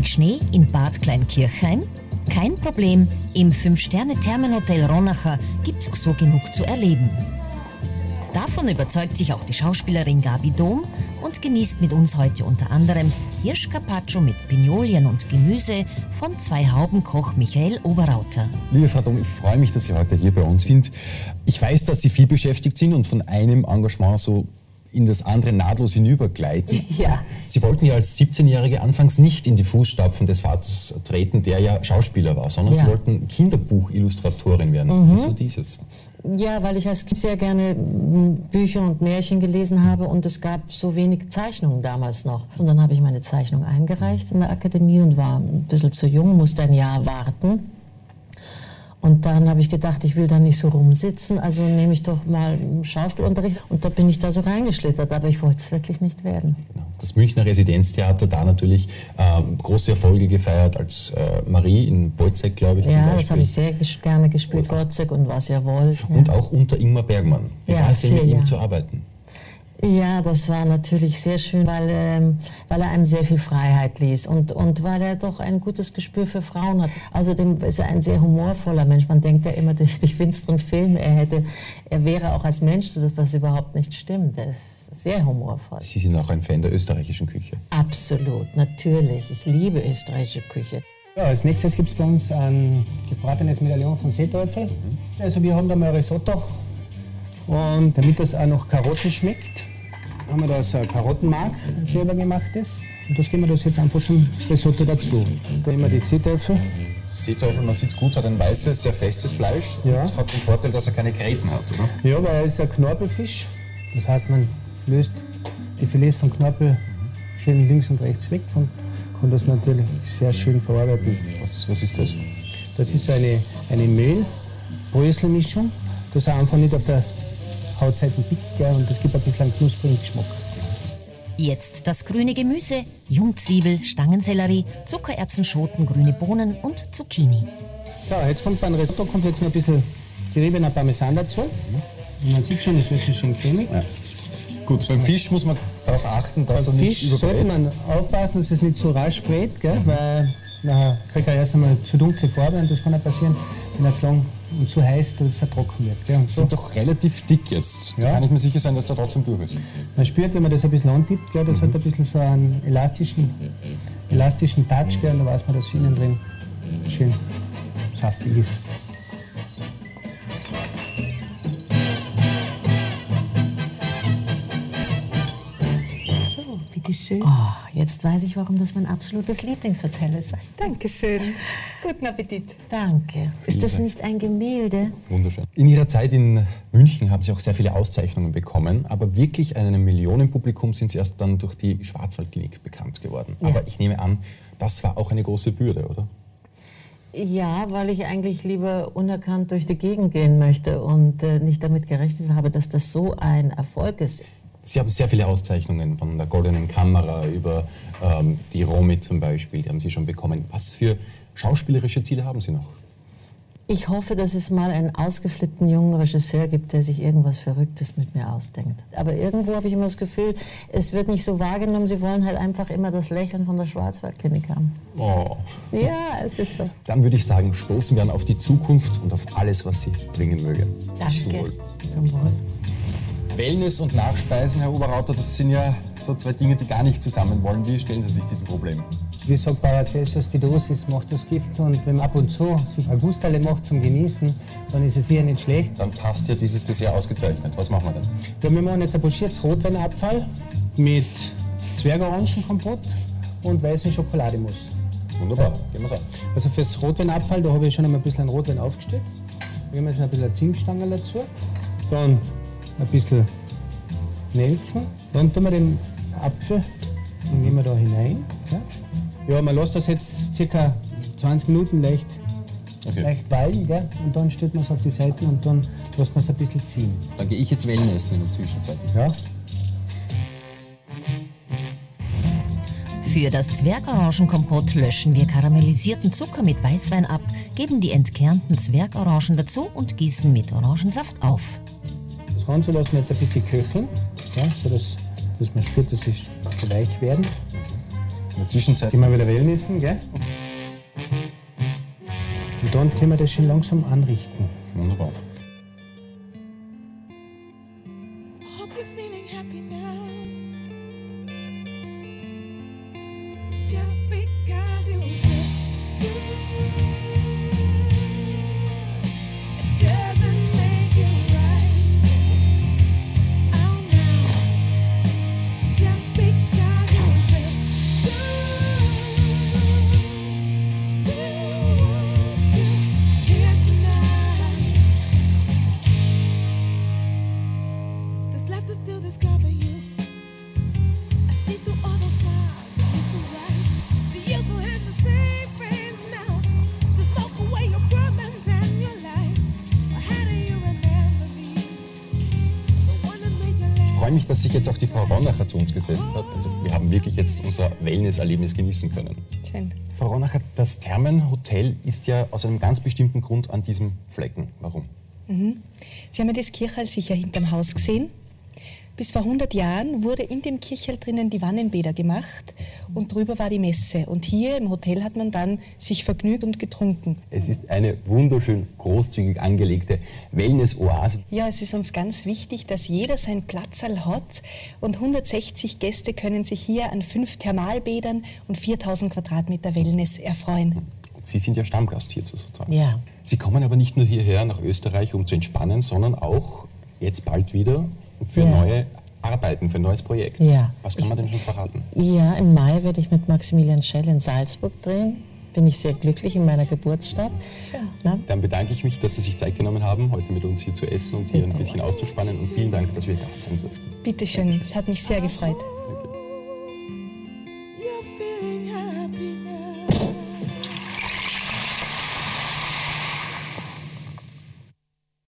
Schnee in Bad Kleinkirchheim? Kein Problem, im 5-Sterne-Thermenhotel Ronacher gibt's so genug zu erleben. Davon überzeugt sich auch die Schauspielerin Gabi Dom und genießt mit uns heute unter anderem Hirschcarpaccio mit Pignolien und Gemüse von 2-Hauben-Koch Michael Oberrauter. Liebe Frau Dom, ich freue mich, dass Sie heute hier bei uns sind. Ich weiß, dass Sie viel beschäftigt sind und von einem Engagement so in das andere nahtlos hinübergleiten. Ja. Sie wollten ja als 17-Jährige anfangs nicht in die Fußstapfen des Vaters treten, der ja Schauspieler war, sondern Sie wollten Kinderbuchillustratorin werden. Wieso dieses? Ja, weil ich als Kind sehr gerne Bücher und Märchen gelesen habe und es gab so wenig Zeichnungen damals noch. Und dann habe ich meine Zeichnung eingereicht in der Akademie und war ein bisschen zu jung, musste ein Jahr warten. Und dann habe ich gedacht, ich will da nicht so rumsitzen, also nehme ich doch mal Schauspielunterricht. Und da bin ich da so reingeschlittert, aber ich wollte es wirklich nicht werden. Das Münchner Residenztheater, da natürlich große Erfolge gefeiert als Marie in Bolzek, glaube ich, zum Beispiel. Ja, das habe ich sehr gerne gespielt, Bolzek und Was ihr wollt. Ja. Und auch unter Ingmar Bergmann. Wie war es denn, mit ihm zu arbeiten? Ja, das war natürlich sehr schön, weil er einem sehr viel Freiheit ließ und weil er doch ein gutes Gespür für Frauen hat. Außerdem ist er ein sehr humorvoller Mensch. Man denkt ja immer, durch die finsteren Filme, er wäre auch als Mensch so, was überhaupt nicht stimmt. Er ist sehr humorvoll. Sie sind auch ein Fan der österreichischen Küche? Absolut, natürlich. Ich liebe österreichische Küche. Ja, als nächstes gibt es bei uns ein gebratenes Medaillon von Seeteufel. Also wir haben da mal Risotto. Und damit das auch noch Karotten schmeckt, haben wir da so ein Karottenmark, selber gemachtes. Und das geben wir das jetzt einfach zum Risotto dazu. Da nehmen wir die Seeteufel. Seeteufel, man sieht es gut, hat ein weißes, sehr festes Fleisch. Ja. Und hat den Vorteil, dass er keine Gräten hat, oder? Ja, weil er ist ein Knorpelfisch. Das heißt, man löst die Filets vom Knorpel schön links und rechts weg und kann das natürlich sehr schön verarbeiten. Was ist das? Das ist so eine Mehl-Brösel-Mischung. Das ist einfach nicht auf der Hautseiten dick, gell, und das gibt ein bisschen einen knusprigen Geschmack. Jetzt das grüne Gemüse, Jungzwiebel, Stangensellerie, Zuckererbsenschoten, grüne Bohnen und Zucchini. So, jetzt kommt beim Risotto noch ein bisschen geriebener Parmesan dazu. Und man sieht schon, es wird schon schön cremig. Ja. Gut, beim Fisch muss man darauf achten, dass er nicht überbrät. Sollte man aufpassen, dass es nicht so rasch brät, gell, weil nachher kriegt er erst einmal zu dunkle Farbe und das kann auch passieren, wenn er zu lang und zu heiß, dass er trocken wird. Gell? Die sind doch relativ dick jetzt. Da kann ich mir sicher sein, dass der trotzdem durch ist. Man spürt, wenn man das ein bisschen antippt, gell, das hat ein bisschen so einen elastischen Touch, gell, und da weiß man, dass innen drin schön saftig ist. Schön. Oh, jetzt weiß ich, warum das mein absolutes Lieblingshotel ist. Dankeschön. Guten Appetit. Danke. Ist das nicht ein Gemälde? Wunderschön. In Ihrer Zeit in München haben Sie auch sehr viele Auszeichnungen bekommen, aber wirklich einem Millionenpublikum sind Sie erst dann durch die Schwarzwaldklinik bekannt geworden. Ja. Aber ich nehme an, das war auch eine große Bürde, oder? Ja, weil ich eigentlich lieber unerkannt durch die Gegend gehen möchte und nicht damit gerechnet habe, dass das so ein Erfolg ist. Sie haben sehr viele Auszeichnungen, von der Goldenen Kamera über die Romy zum Beispiel, die haben Sie schon bekommen. Was für schauspielerische Ziele haben Sie noch? Ich hoffe, dass es mal einen ausgeflippten jungen Regisseur gibt, der sich irgendwas Verrücktes mit mir ausdenkt. Aber irgendwo habe ich immer das Gefühl, es wird nicht so wahrgenommen, sie wollen halt einfach immer das Lächeln von der Schwarzwaldklinik haben. Oh. Ja, es ist so. Dann würde ich sagen, stoßen wir an auf die Zukunft und auf alles, was Sie bringen mögen. Danke. Zum Wohl. Zum Wohl. Wellness und Nachspeisen, Herr Oberrauter, das sind ja so zwei Dinge, die gar nicht zusammen wollen. Wie stellen Sie sich diesem Problem? Wie sagt Paracelsus, die Dosis macht das Gift. Und wenn man ab und zu sich ein Gusterle macht zum Genießen, dann ist es sicher nicht schlecht. Dann passt ja dieses Dessert ausgezeichnet. Was machen wir denn? Ja, wir machen jetzt ein pochiertes Rotweinabfall mit Zwergorangenkompott und weißen Schokolademus. Wunderbar, gehen wir's an. Also fürs Rotweinabfall, da habe ich schon einmal ein bisschen Rotwein aufgestellt. Da geben wir jetzt ein bisschen Zimtstange dazu. Dann ein bisschen Nelken. Dann tun wir den Apfel und geben wir da hinein. Ja, man lässt das jetzt ca. 20 Minuten leicht wallen, gell? Und dann stellt man es auf die Seite und dann lässt man es ein bisschen ziehen. Dann gehe ich jetzt Wellen essen in der Zwischenzeit. Ja. Für das Zwergorangenkompott löschen wir karamellisierten Zucker mit Weißwein ab, geben die entkernten Zwergorangen dazu und gießen mit Orangensaft auf. Das Ganze lassen wir jetzt ein bisschen köcheln, ja, sodass man spürt, dass sie weich werden. der Zwischenzeit gehen wir wieder Wellnessen, gell? Und dann können wir das schon langsam anrichten. wunderbar. Hope you're feeling happy now. Just because you feel good, it doesn't make you right. Oh no. Just because you feel good, still want you here tonight. There's left to still discover you. I see through all those smiles, you too right. Do you still have the same friends now to smoke away your problems and your life? Or how do you remember me? The one that made you laugh. Ich freue mich, dass sich jetzt auch die Frau Ronacher zu uns gesetzt hat. Also wir haben wirklich jetzt unser Wellness-Erlebnis genießen können. Schön. Frau Ronacher, das Thermenhotel ist ja aus einem ganz bestimmten Grund an diesem Flecken. Warum? Sie haben ja das Kirchhall sicher hinterm Haus gesehen. Bis vor 100 Jahren wurde in dem Kirchhall drinnen die Wannenbäder gemacht und drüber war die Messe. Und hier im Hotel hat man dann sich vergnügt und getrunken. Es ist eine wunderschön großzügig angelegte Wellness-Oase. Ja, es ist uns ganz wichtig, dass jeder seinen Platzal hat und 160 Gäste können sich hier an 5 Thermalbädern und 4000 Quadratmeter Wellness erfreuen. Und Sie sind ja Stammgast hier sozusagen. Ja. Sie kommen aber nicht nur hierher nach Österreich, um zu entspannen, sondern auch jetzt bald wieder für Ja. neue Arbeiten, für ein neues Projekt. Ja. Was kann man denn schon verraten? Ja, im Mai werde ich mit Maximilian Schell in Salzburg drehen. Bin ich sehr glücklich in meiner Geburtsstadt. Na, Dann bedanke ich mich, dass Sie sich Zeit genommen haben, heute mit uns hier zu essen und hier ein bisschen auszuspannen. Und vielen Dank, dass wir Gast sein durften. Bitte schön, es hat mich sehr gefreut. You're feeling happy now.